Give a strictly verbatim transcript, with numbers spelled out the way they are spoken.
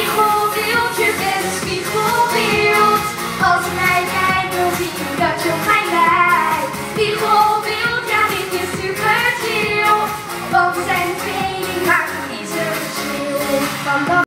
Spiegelbeeld, je bent een spiegelbeeld. Als je mij kijkt, dan zie ik dat je op mij lijkt. Spiegelbeeld, ja dit is super chill. Want we zijn tweeling, maar er is een verschil.